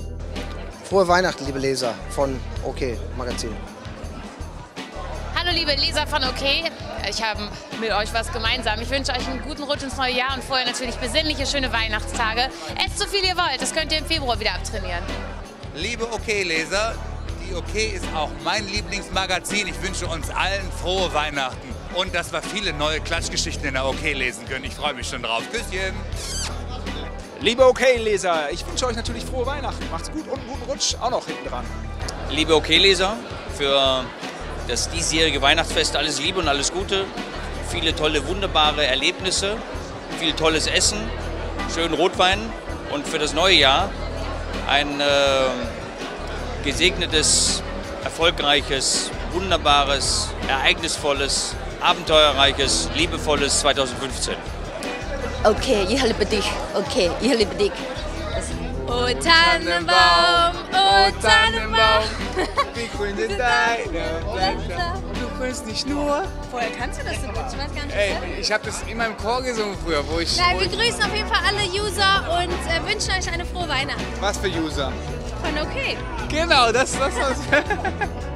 Frohe Weihnachten, liebe Leser von OK Magazin. Hallo liebe Leser von OK, ich habe mit euch was gemeinsam. Ich wünsche euch einen guten Rutsch ins neue Jahr und vorher natürlich besinnliche, schöne Weihnachtstage. Esst so viel ihr wollt, das könnt ihr im Februar wieder abtrainieren. Liebe OK-Leser, die OK ist auch mein Lieblingsmagazin. Ich wünsche uns allen frohe Weihnachten und dass wir viele neue Klatschgeschichten in der OK lesen können. Ich freue mich schon drauf. Küsschen! Liebe OK-Leser, ich wünsche euch natürlich frohe Weihnachten. Macht's gut und einen guten Rutsch auch noch hinten dran. Liebe OK-Leser, für das diesjährige Weihnachtsfest alles Liebe und alles Gute. Viele tolle, wunderbare Erlebnisse, viel tolles Essen, schönen Rotwein und für das neue Jahr ein gesegnetes, erfolgreiches, wunderbares, ereignisvolles, abenteuerreiches, liebevolles 2015. Okay, ich liebe dich. Okay, ich liebe dich. Oh Tannenbaum, oh Tannenbaum, wie grün sind deine Blätter. Du grünst nicht nur. Woher kannst du das so gut? Ich weiß gar nicht. Ey, ich habe das immer im Chor gesungen früher, wo ich... Na, wir grüßen auf jeden Fall alle User und wünschen euch eine frohe Weihnachten. Was für User? Von OK. Genau, das war's.